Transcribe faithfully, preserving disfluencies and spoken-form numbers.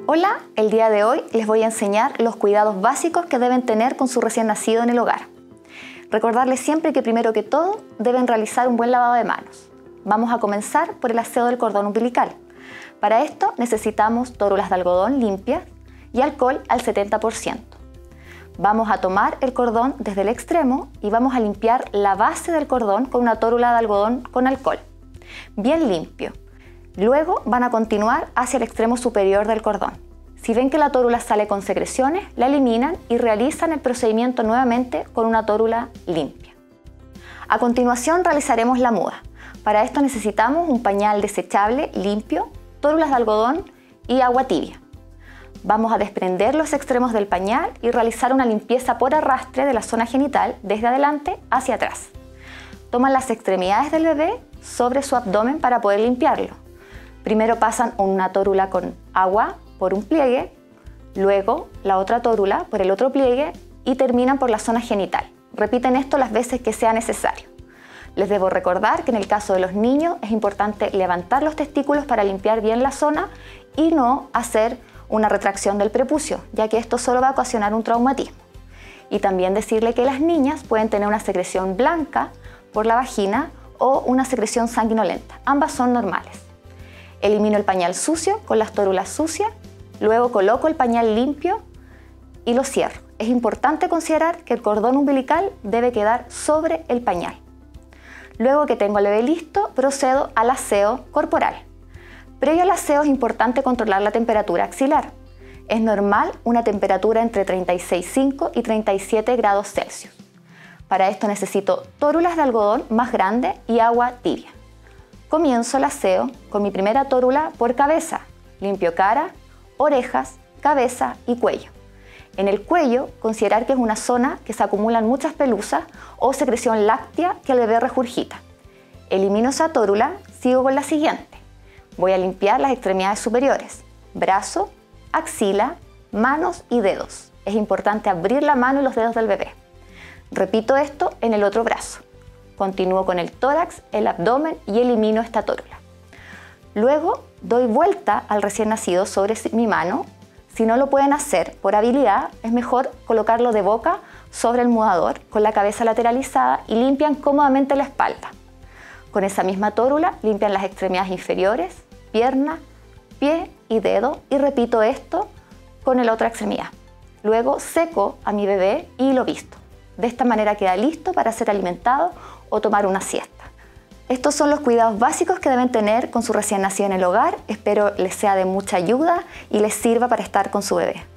Hola, el día de hoy les voy a enseñar los cuidados básicos que deben tener con su recién nacido en el hogar. Recordarles siempre que primero que todo deben realizar un buen lavado de manos. Vamos a comenzar por el aseo del cordón umbilical. Para esto necesitamos tórulas de algodón limpias y alcohol al setenta por ciento. Vamos a tomar el cordón desde el extremo y vamos a limpiar la base del cordón con una tórula de algodón con alcohol, bien limpio. Luego van a continuar hacia el extremo superior del cordón. Si ven que la tórula sale con secreciones, la eliminan y realizan el procedimiento nuevamente con una tórula limpia. A continuación realizaremos la muda. Para esto necesitamos un pañal desechable limpio, tórulas de algodón y agua tibia. Vamos a desprender los extremos del pañal y realizar una limpieza por arrastre de la zona genital desde adelante hacia atrás. Toman las extremidades del bebé sobre su abdomen para poder limpiarlo. Primero pasan una tórula con agua por un pliegue, luego la otra tórula por el otro pliegue y terminan por la zona genital. Repiten esto las veces que sea necesario. Les debo recordar que en el caso de los niños es importante levantar los testículos para limpiar bien la zona y no hacer una retracción del prepucio, ya que esto solo va a ocasionar un traumatismo. Y también decirle que las niñas pueden tener una secreción blanca por la vagina o una secreción sanguinolenta. Ambas son normales. Elimino el pañal sucio con las tórulas sucias, luego coloco el pañal limpio y lo cierro. Es importante considerar que el cordón umbilical debe quedar sobre el pañal. Luego que tengo el bebé listo, procedo al aseo corporal. Previo al aseo es importante controlar la temperatura axilar. Es normal una temperatura entre treinta y seis punto cinco y treinta y siete grados Celsius. Para esto necesito tórulas de algodón más grandes y agua tibia. Comienzo el aseo con mi primera tórula por cabeza. Limpio cara, orejas, cabeza y cuello. En el cuello, considerar que es una zona que se acumulan muchas pelusas o secreción láctea que el bebé regurgita. Elimino esa tórula, sigo con la siguiente. Voy a limpiar las extremidades superiores, brazo, axila, manos y dedos. Es importante abrir la mano y los dedos del bebé. Repito esto en el otro brazo. Continúo con el tórax, el abdomen y elimino esta tórula. Luego doy vuelta al recién nacido sobre mi mano. Si no lo pueden hacer por habilidad, es mejor colocarlo de boca sobre el mudador con la cabeza lateralizada y limpian cómodamente la espalda. Con esa misma tórula limpian las extremidades inferiores, pierna, pie y dedo y repito esto con la otra extremidad. Luego seco a mi bebé y lo visto. De esta manera queda listo para ser alimentado o tomar una siesta. Estos son los cuidados básicos que deben tener con su recién nacido en el hogar. Espero les sea de mucha ayuda y les sirva para estar con su bebé.